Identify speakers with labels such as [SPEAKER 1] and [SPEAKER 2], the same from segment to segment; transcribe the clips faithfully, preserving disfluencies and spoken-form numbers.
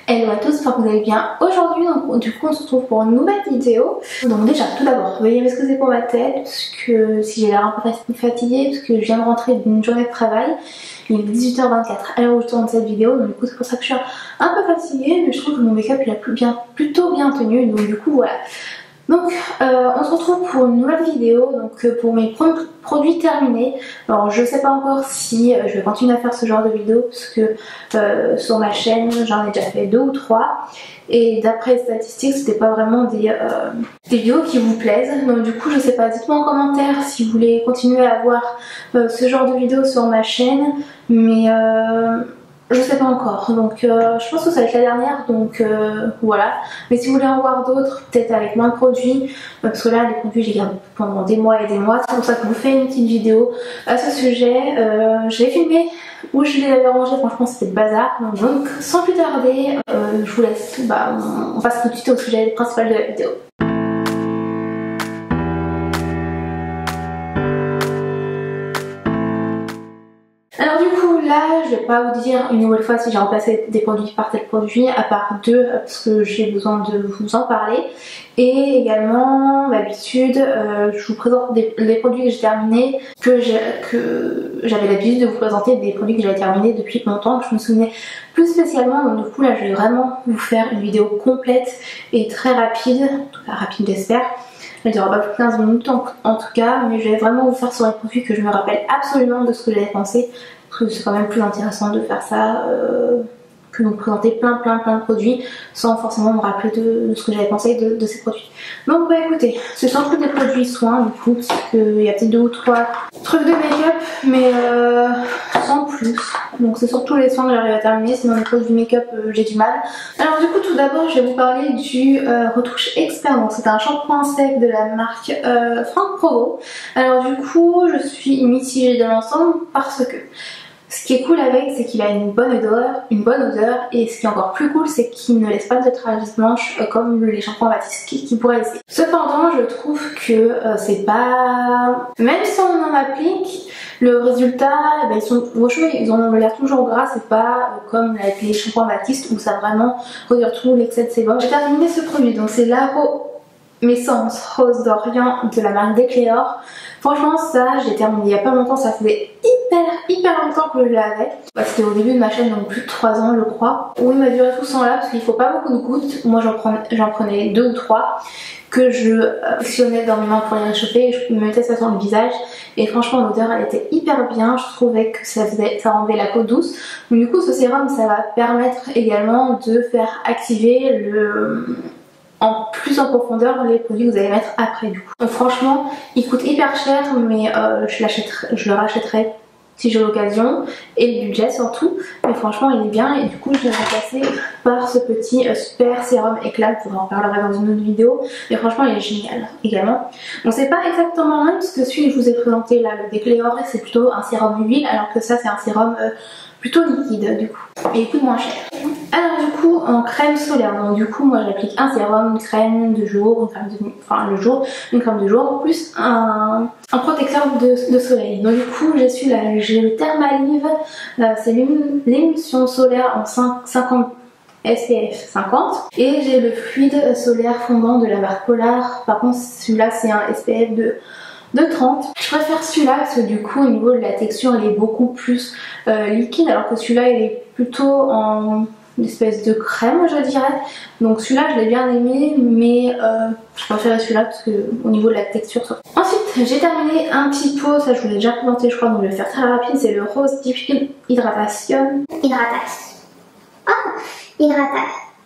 [SPEAKER 1] Hello à tous, j'espère que vous allez bien. Aujourd'hui, donc, du coup, on se retrouve pour une nouvelle vidéo. Donc déjà, tout d'abord, veuillez m'excuser pour ma tête, parce que si j'ai l'air un peu fatiguée, parce que je viens de rentrer d'une journée de travail. Il est dix-huit heures vingt-quatre à l'heure où je tourne cette vidéo, donc du coup c'est pour ça que je suis un peu fatiguée, mais je trouve que mon make-up il a plus bien, plutôt bien tenu, donc du coup voilà. Donc euh, on se retrouve pour une nouvelle vidéo, donc euh, pour mes pro produits terminés. Alors je sais pas encore si euh, je vais continuer à faire ce genre de vidéo, parce que euh, sur ma chaîne j'en ai déjà fait deux ou trois. Et d'après les statistiques, c'était pas vraiment des, euh, des vidéos qui vous plaisent. Donc du coup, je sais pas, dites-moi en commentaire si vous voulez continuer à voir euh, ce genre de vidéos sur ma chaîne. Mais euh, je sais pas encore. Donc euh, je pense que ça va être la dernière. Donc euh, voilà. Mais si vous voulez en voir d'autres, peut-être avec moins de produits. Euh, parce que là, les produits, j'ai gardé pendant des mois et des mois. C'est pour ça que je vous fais une petite vidéo à ce sujet. Euh, je l'ai filmé où je les avais rangés, franchement c'était le bazar. Donc sans plus tarder, euh, je vous laisse, bah, on passe tout de suite au sujet principal de la vidéo. Alors du coup là, je vais pas vous dire une nouvelle fois si j'ai remplacé des produits par tel produit, à part deux parce que j'ai besoin de vous en parler. Et également, d'habitude, euh, je vous présente des, les produits que j'ai terminés, que j'avais l'habitude de vous présenter des produits que j'avais terminés depuis longtemps, que je me souvenais plus spécialement. Donc du coup là, je vais vraiment vous faire une vidéo complète et très rapide, en tout cas rapide j'espère. Elle ne durera pas plus de quinze minutes en, en tout cas, mais je vais vraiment vous faire sur les produits que je me rappelle absolument de ce que j'avais pensé, parce que c'est quand même plus intéressant de faire ça euh, que de vous présenter plein plein plein de produits sans forcément me rappeler de, de ce que j'avais pensé de, de ces produits. Donc bah écoutez, ce sont tous des produits soins du coup, parce qu'il y a peut-être deux ou trois trucs de make-up, mais euh, sans plus. Donc c'est surtout les soins que j'arrive à terminer, sinon les produits make-up euh, j'ai du mal. Alors du coup tout d'abord je vais vous parler du euh, retouche expert. Donc c'est un shampoing sec de la marque euh, Franck Provo. Alors du coup je suis mitigée de l'ensemble parce que ce qui est cool avec, c'est qu'il a une bonne odeur, une bonne odeur, et ce qui est encore plus cool, c'est qu'il ne laisse pas de traces blanches euh, comme les shampoings Batiste qui, qui pourraient laisser. Cependant, je trouve que euh, c'est pas... Même si on en applique, le résultat, eh ben, ils sont... vos cheveux, ils ont l'air toujours gras, c'est pas euh, comme avec les shampoings Batiste où ça vraiment retire tout l'excès de sébum. J'ai terminé ce produit, donc c'est l'Aro Messence Rose d'Orient de la marque Decléor. Franchement ça j'ai terminé il y a pas longtemps, ça faisait hyper hyper longtemps que je l'avais. Bah, c'était au début de ma chaîne, donc plus de trois ans je crois. Oui, il m'a duré tout ce temps là parce qu'il faut pas beaucoup de gouttes. Moi j'en prenais, j'en prenais deux ou trois que je frictionnais dans mes mains pour les réchauffer et je me mettais ça sur le visage. Et franchement l'odeur elle était hyper bien, je trouvais que ça, faisait, ça rendait la peau douce. Donc du coup ce sérum ça va permettre également de faire activer le... en plus en profondeur les produits que vous allez mettre après du coup. Donc franchement il coûte hyper cher, mais euh, je, je le rachèterai si j'ai l'occasion et le budget surtout, mais franchement il est bien et du coup je l'ai remplacé par ce petit euh, super sérum éclat, je vous en parlerai dans une autre vidéo, mais franchement il est génial également. Donc c'est pas exactement le même parce que celui que je vous ai présenté là, le Decléor, c'est plutôt un sérum huile alors que ça c'est un sérum euh, plutôt liquide du coup et il coûte moins cher. Alors du coup en crème solaire, donc du coup moi j'applique un sérum, une crème de jour, une crème de, enfin le jour, une crème de jour plus un, un protecteur de, de soleil. Donc du coup j'ai celui-là, j'ai le Thermalive, euh, c'est l'émulsion solaire en cinquante S P F cinquante et j'ai le fluide solaire fondant de la marque Polar. Par contre celui-là c'est un S P F de de trente. Je préfère celui-là parce que du coup au niveau de la texture il est beaucoup plus euh, liquide, alors que celui-là il est plutôt en une espèce de crème je dirais. Donc celui-là je l'ai bien aimé, mais euh, je préfère celui-là parce que au niveau de la texture surtout. Ensuite j'ai terminé un petit pot, ça je vous l'ai déjà présenté je crois, donc je vais faire très rapide. C'est le Rose Deep Hydratation.
[SPEAKER 2] Hydratation. Oh, hydratation.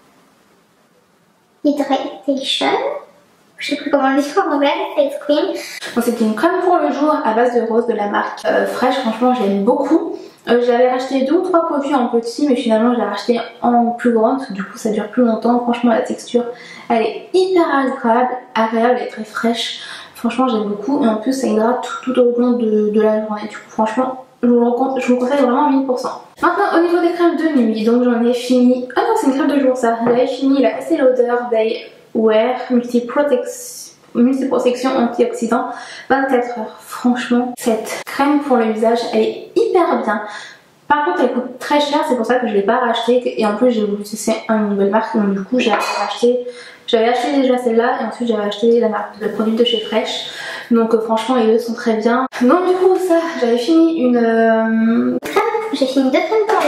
[SPEAKER 2] Hydration. Je sais plus comment le dire en anglais, face cream.
[SPEAKER 1] Donc c'était une crème pour le jour à base de rose de la marque euh, Fresh, franchement j'aime beaucoup. Euh, J'avais racheté deux ou trois produits en petit, mais finalement j'ai racheté en plus grande parce que du coup ça dure plus longtemps. Franchement la texture elle est hyper agréable, agréable et très fraîche. Franchement j'aime beaucoup et en plus ça hydrate tout, tout au long de, de la journée. Du coup franchement je vous, le, je vous conseille vraiment mille pour cent. Maintenant au niveau des crèmes de nuit, donc j'en ai fini... Ah non c'est une crème de jour ça. J'avais fini la Estée Lauder Day Wear multi-protection antioxydant vingt-quatre heures. Franchement, cette crème pour le visage, elle est hyper bien. Par contre elle coûte très cher, c'est pour ça que je l'ai pas racheté et en plus j'ai voulu tester une nouvelle marque donc du coup j'ai racheté, j'avais acheté déjà celle-là et ensuite j'avais acheté la marque de produit de chez Fresh. Donc euh, franchement les deux sont très bien. Donc du coup ça, j'avais fini une... Euh...
[SPEAKER 2] J'ai fini deux crèmes pour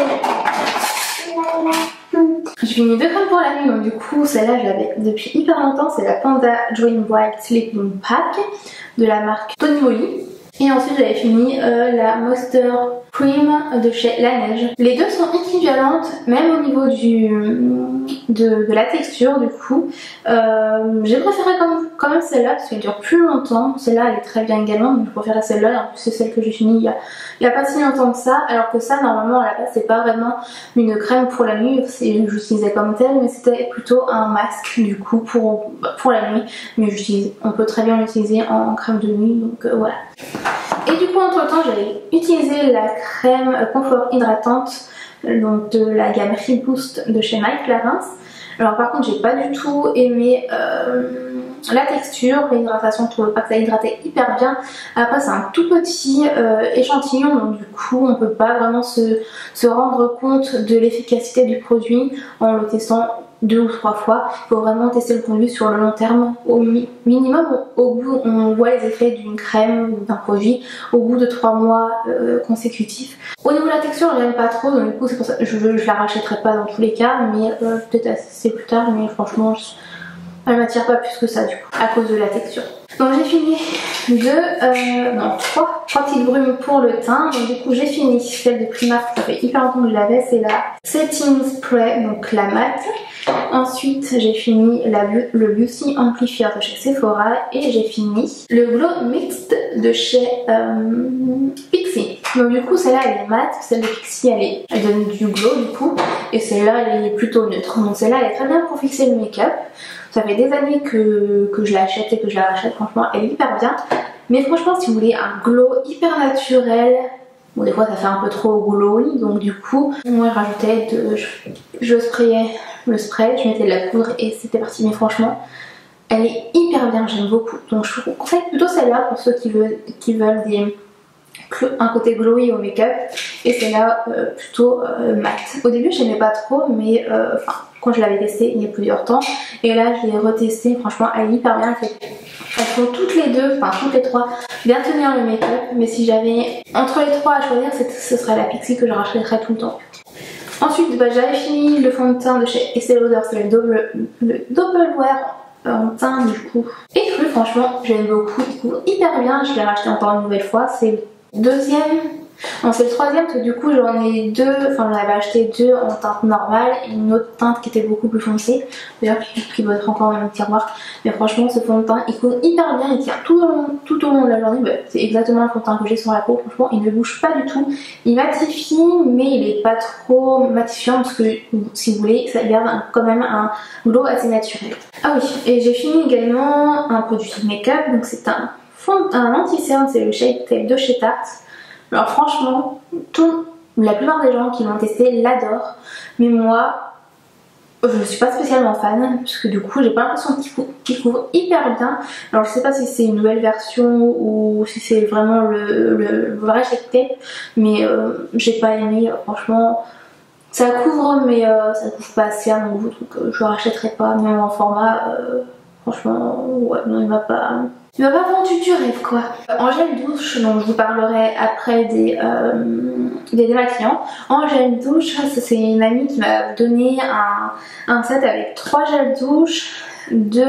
[SPEAKER 2] la nuit.
[SPEAKER 1] J'ai fini deux crèmes pour la nuit, donc du coup celle-là je l'avais depuis hyper longtemps, c'est la Panda Dream White Sleeping Pack de la marque Tony Moly. Et ensuite j'avais fini euh, la Monster Cream de chez La Neige. Les deux sont équivalentes, même au niveau du, de, de la texture du coup. Euh, j'ai préféré quand, quand même celle-là parce qu'elle dure plus longtemps. Celle-là elle est très bien également, donc je préfère celle-là. Et en plus c'est celle que j'ai finie il y a, il y a pas si longtemps que ça. Alors que ça normalement à la base c'est pas vraiment une crème pour la nuit, j'utilisais comme telle, mais c'était plutôt un masque du coup pour, pour la nuit. Mais on peut très bien l'utiliser en crème de nuit, donc euh, voilà. Et du coup entre temps j'avais utilisé la crème confort hydratante donc de la gamme Reboost de chez Mike Clarins. Alors par contre j'ai pas du tout aimé euh, la texture, l'hydratation, je trouvais pas que ça hydratait hyper bien. Après c'est un tout petit euh, échantillon donc du coup on peut pas vraiment se, se rendre compte de l'efficacité du produit en le testant deux ou trois fois. Il faut vraiment tester le produit sur le long terme. Au mi minimum, au bout, on voit les effets d'une crème ou d'un produit au bout de trois mois euh, consécutifs. Au niveau de la texture, j'aime pas trop, donc du coup c'est pour ça que je, je la rachèterai pas dans tous les cas, mais euh, peut-être assez plus tard. Mais franchement, je, elle m'attire pas plus que ça du coup, à cause de la texture. Donc j'ai fini deux, euh, non trois, trois petites brumes pour le teint. Donc du coup j'ai fini celle de Primark, ça fait hyper longtemps que je l'avais, c'est la Setting Spray, donc la mat. Ensuite j'ai fini la, le Beauty Amplifier de chez Sephora et j'ai fini le Glow Mixed de chez euh, Pixi. Donc du coup celle-là elle est mat, celle de Pixi elle, est, elle donne du glow du coup et celle-là elle est plutôt neutre. Donc celle-là elle est très bien pour fixer le make-up. Ça fait des années que, que je l'achète et que je la rachète, franchement elle est hyper bien. Mais franchement si vous voulez un glow hyper naturel, bon des fois ça fait un peu trop glowy donc du coup moi je rajoutais de, je, je sprayais le spray, je mettais de la poudre et c'était parti. Mais franchement elle est hyper bien, j'aime beaucoup. Donc je vous conseille plutôt celle-là pour ceux qui veulent, qui veulent des, un côté glowy au make-up et celle-là euh, plutôt euh, mat. Au début j'aimais pas trop mais euh, enfin quand je l'avais testé il y a plusieurs temps et là je l'ai retesté, franchement elle est hyper bien. Elle fait, elles font toutes les deux, enfin toutes les trois bien tenir le make-up, mais si j'avais entre les trois à choisir ce serait la Pixi que je rachèterais tout le temps. Ensuite bah, j'avais fini le fond de teint de chez Estée Lauder, c'est le Double, le Double Wear en teint du coup. Et cru, franchement j'aime beaucoup, il couvre hyper bien, je l'ai racheté encore une nouvelle fois, c'est le deuxième, non c'est le troisième parce que du coup j'en ai deux, enfin j'en avais acheté deux en teinte normale et une autre teinte qui était beaucoup plus foncée, d'ailleurs qui, qui doit être encore dans le tiroir. Mais franchement ce fond de teint il couvre hyper bien, il tient tout au long, tout au long de la journée, bah, c'est exactement le fond de teint que j'ai sur la peau, franchement il ne bouge pas du tout, il matifie mais il est pas trop matifiant parce que si vous voulez ça garde un, quand même un glow assez naturel. Ah oui, et j'ai fini également un produit de make-up, donc c'est un fond, un anti-cerne, c'est le Shade Tape de chez Tarte. Alors franchement, tout, la plupart des gens qui l'ont testé l'adorent, mais moi je suis pas spécialement fan parce que du coup j'ai pas l'impression qu'il couvre, qu'il couvre hyper bien. Alors je sais pas si c'est une nouvelle version ou si c'est vraiment le, le, le vrai Shade Tape, mais euh, j'ai pas aimé, franchement ça couvre mais euh, ça couvre pas assez à mon goût, donc euh, je le rachèterai pas, même en format euh, franchement ouais non il m'a pas... Il m'a pas vendu du rêve quoi. En gel douche, donc je vous parlerai après des, euh, des démaquillants. En gel douche, c'est une amie qui m'a donné un, un set avec trois gels douche, de,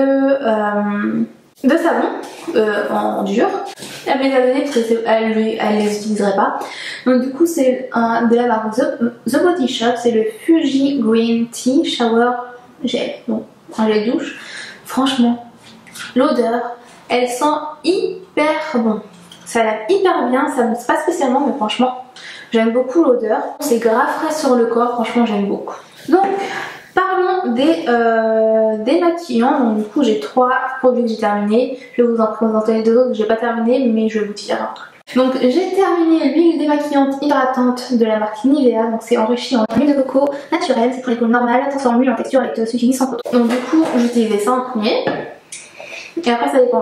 [SPEAKER 1] euh, de savon euh, en dur. Elle me les a donné parce qu'elle elle les utiliserait pas. Donc du coup c'est de la marque The, The Body Shop, c'est le Fuji Green Tea Shower Gel. Donc un gel douche. Franchement, l'odeur, elle sent hyper bon. Ça a l'air hyper bien, ça me pas spécialement mais franchement j'aime beaucoup l'odeur. C'est grave frais sur le corps, franchement j'aime beaucoup. Donc parlons des euh, démaquillants. Donc du coup j'ai trois produits que j'ai terminés. Je vais vous en présenter les deux autres que j'ai pas terminé mais je vais vous dire un truc. Donc j'ai terminé l'huile démaquillante hydratante de la marque Nivea. Donc c'est enrichi en huile de coco naturelle, c'est pour les peaux normales, transforme l'huile en texture avec suffisant sans coton. Donc du coup j'utilisais ça en premier. Et après ça dépend.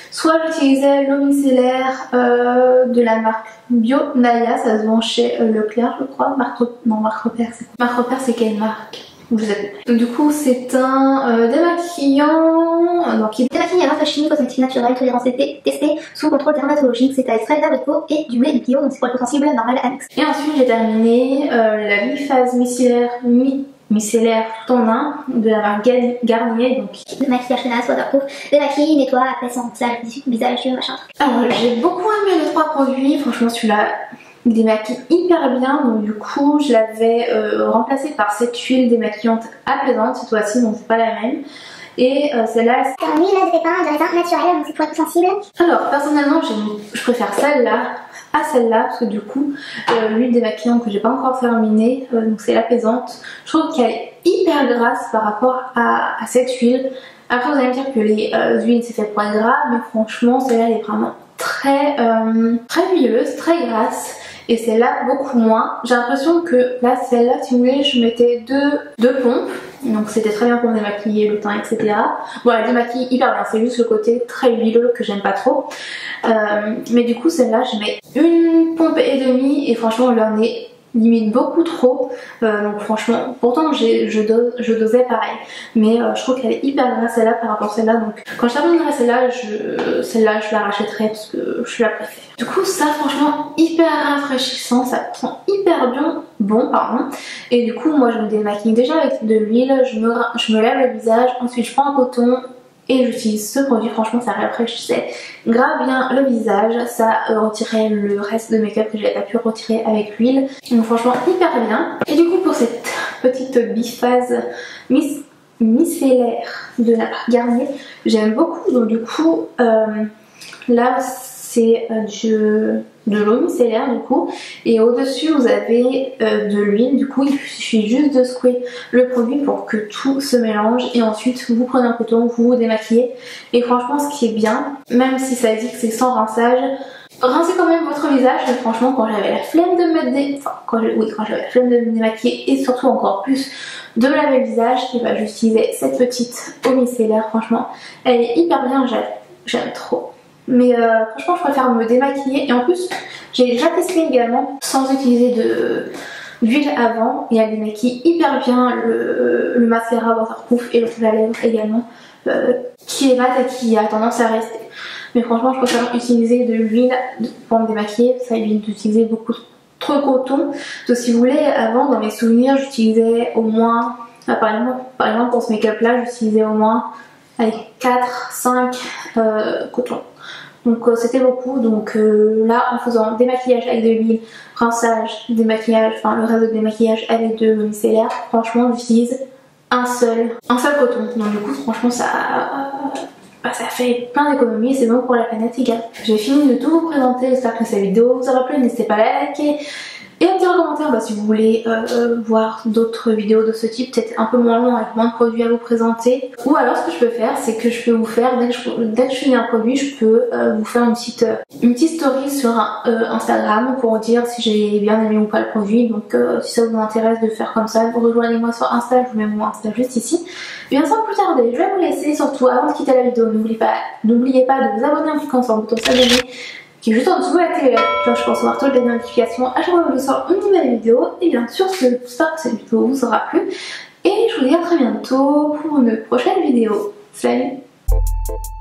[SPEAKER 1] soit j'utilisais l'eau micellaire euh, de la marque Bio Naya, ça se vend chez euh, Leclerc je crois. Marque, non, Marque Repère, c'est Marque Repère, c'est quelle marque? Vous savez. Du coup c'est un euh, démaquillant, donc il
[SPEAKER 2] démaquillant à base de chimie cosmétique naturelle, tolérance testé, testé sous contrôle dermatologique, c'est à extrait d'abricot et du blé de bio, donc c'est pour les peaux sensibles, normal, annexe.
[SPEAKER 1] Et ensuite j'ai terminé euh, la biphase micellaire mi micellaire tout en un de la marque Garnier, donc
[SPEAKER 2] le maquillage tenace, waterproof, démaquille, nettoie, apaisant, visage, yeux, machin.
[SPEAKER 1] Alors j'ai beaucoup aimé les trois produits, franchement celui-là il démaquille hyper bien, donc du coup je l'avais euh, remplacé par cette huile démaquillante apaisante cette fois-ci, donc c'est pas la même. Et euh, celle-là
[SPEAKER 2] c'est un huile de pépins de raisin naturel, donc c'est pour être sensible.
[SPEAKER 1] Alors personnellement je préfère celle-là à celle-là parce que du coup euh, l'huile démaquillante que j'ai pas encore terminée, euh, donc c'est l'apaisante, je trouve qu'elle est hyper grasse par rapport à, à cette huile. Après vous allez me dire que les euh, huiles c'est fait pour être gras, mais franchement celle-là elle est vraiment très euh, très huileuse, très grasse. Et celle-là beaucoup moins. J'ai l'impression que là, celle-là, si vous voulez, je mettais deux, deux pompes. Donc c'était très bien pour démaquiller le teint, et cetera. Bon, elle démaquille hyper bien, c'est juste le côté très huileux que j'aime pas trop. Euh, mais du coup, celle-là, je mets une pompe et demie et franchement, elle en est limite beaucoup trop. Euh, donc franchement, pourtant je, je, dose, je dosais pareil. Mais euh, je trouve qu'elle est hyper grasse celle-là par rapport à celle-là. Donc quand je terminerai celle-là, je, celle-là je la rachèterai parce que je la préfère. Du coup ça franchement hyper rafraîchissant, ça sent hyper bien bon pardon. Et du coup moi je me démaquille déjà avec de l'huile, je me, je me lave le visage, ensuite je prends un coton et j'utilise ce produit, franchement ça rafraîchissait grave bien le visage, ça euh, retirait le reste de make-up que j'avais pas pu retirer avec l'huile, donc franchement hyper bien. Et du coup pour cette petite biphase miss micellaire de la marque Garnier, j'aime beaucoup, donc du coup euh, là c'est euh, du de l'eau micellaire du coup, et au dessus vous avez euh, de l'huile. Du coup il suffit juste de secouer le produit pour que tout se mélange et ensuite vous prenez un coton, vous vous démaquillez. Et franchement ce qui est bien, même si ça dit que c'est sans rinçage, rincez quand même votre visage. Mais franchement quand j'avais la flemme de me dé... enfin quand je... oui quand j'avais la flemme de me démaquiller et surtout encore plus de me laver le visage, et bah j'utilisais cette petite eau micellaire. Franchement elle est hyper bien, j'aime trop. Mais euh, franchement je préfère me démaquiller, et en plus j'ai déjà testé également sans utiliser de d'huile avant et elle démaquille hyper bien le, le mascara waterproof et le rouge à lèvres également euh, qui est mat et qui a tendance à rester. Mais franchement je préfère utiliser de l'huile pour me démaquiller, ça évite d'utiliser beaucoup trop de coton. Donc si vous voulez, avant dans mes souvenirs j'utilisais au moins, ah, par, exemple, par exemple pour ce make-up là j'utilisais au moins allez, quatre cinq euh, cotons. Donc euh, c'était beaucoup, donc euh, là en faisant démaquillage avec de l'huile, rinçage, démaquillage, enfin le reste de démaquillage avec de l'eau micellaire, franchement j'utilise un seul, un seul coton. Donc du coup franchement ça, euh, bah, ça fait plein d'économies et c'est bon pour la planète également. J'ai fini de tout vous présenter, j'espère que cette vidéo vous aura plu, n'hésitez pas à la liker. Et à me dire en commentaire bah, si vous voulez euh, voir d'autres vidéos de ce type, peut-être un peu moins long avec moins de produits à vous présenter. Ou alors ce que je peux faire, c'est que je peux vous faire, dès que je, dès que je finis un produit, je peux euh, vous faire une petite, euh, une petite story sur un, euh, Instagram pour dire si j'ai bien aimé ou pas le produit. Donc euh, si ça vous intéresse de faire comme ça, rejoignez-moi sur Insta, je vous mets mon Insta juste ici. Et bien sans plus tarder, je vais vous laisser. Surtout avant de quitter la vidéo, n'oubliez pas, n'oubliez pas de vous abonner en cliquant sur le bouton s'abonner qui est juste en dessous de la télé, la cloche pour recevoir toutes les notifications à chaque fois que je sors une nouvelle vidéo. Et bien sûr, j'espère que cette vidéo vous aura plu. Et je vous dis à très bientôt pour une prochaine vidéo. Salut!